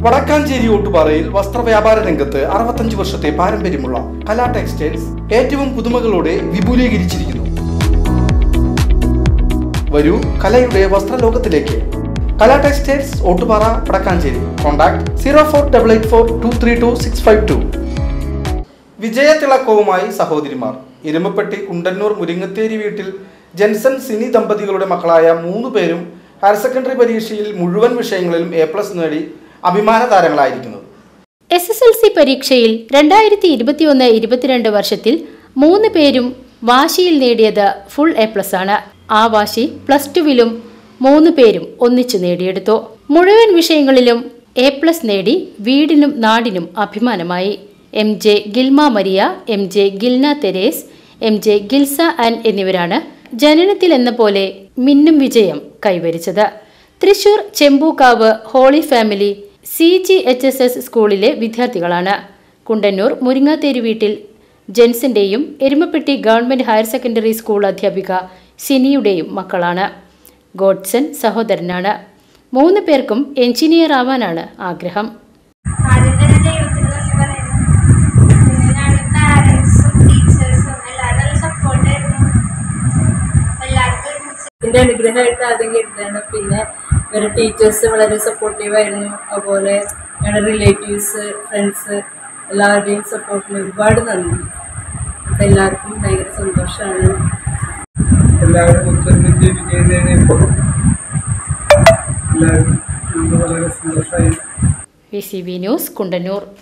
വടക്കാഞ്ചേരി ഓട്ടുപാറയിൽ വസ്ത്രവ്യാപാര രംഗത്ത് 65 വർഷത്തെ പാരമ്പര്യമുള്ള കലാ ടെക്സ്റ്റൈൽസ് ഏറ്റവും പുതുമകളോടെ വിപുലീകരിച്ചിരിക്കുന്നു. വരൂ കലയുടെ വസ്ത്രലോകത്തിലേക്ക്. കലാ ടെക്സ്റ്റൈൽസ് ഓട്ടുപാറ വടക്കാഞ്ചേരി. കോൺടാക്ട് 04884232 വിജയത്തിളക്കവുമായി സഹോദരിമാർ. ഇരുമ്പപ്പെട്ടി കുണ്ടന്നൂർ മുരിങ്ങത്തേരി വീട്ടിൽ ജെൻസൺ സിനി ദമ്പതികളുടെ മക്കളായ 3 പേരും ഹയർ സെക്കൻഡറി പരീക്ഷയിൽ മുഴുവൻ വിഷയങ്ങളിലും A+ നേടി അഭിമാന താരങ്ങളായിരിക്കുന്നത്. SSLC പരീക്ഷയിൽ 2021-22 വർഷത്തിൽ 3 പേരും വാശിയിൽ നേടിയത് ഫുൾ A+ ആണ്. ആ വാശി +2വിലും 3 പേരും ഒന്നിച്ചു നേടിയെടുത്തു. മുഴുവൻ വിഷയങ്ങളിലും A+ നേടി വീടിനും നാടിനും അഭിമാനമായി. MJ Gilma Maria, MJ Gilna Theres, MJ Gilsa Ann എന്നിവരാണ് ജനനത്തിൽ എന്ന പോലെ മിന്നും വിജയം കൈവരിച്ചത്. Thrissur Chembukkavu holy family CGHSS സ്കൂളിലെ വിദ്യാർത്ഥികളാണ്. കുണ്ടന്നൂർ മുരിങ്ങാത്തേരി വീട്ടിൽ ജെൻസിന്റെയും Erumapetty government higher secondary school അധ്യാപിക സിനിയുടെയും മക്കളാണ്. ഗോഡ്സൺ സഹോദരനാണ്. 3 പേർക്കും എഞ്ചിനീയർ ആവാനാണ് ആഗ്രഹം. എൻ്റെ അനുഗ്രഹമായിട്ട് ആദ്യം കരുതാണ്. പിന്നെ ഇവരുടെ ടീച്ചേഴ്സ് വളരെ സപ്പോർട്ടീവായിരുന്നു. അതുപോലെ ഞങ്ങളുടെ റിലേറ്റീവ്സ്, ഫ്രണ്ട്സ് എല്ലാവരുടെയും സപ്പോർട്ടിന് ഒരുപാട് നന്ദി. അപ്പം എല്ലാവർക്കും ഭയങ്കര സന്തോഷമാണ്. എല്ലാവരും ഒത്തൊരുമിച്ച് വിജയം നേടിയപ്പോൾ എല്ലാവരും വളരെ സന്തോഷമായി. VCB news Kundannoor.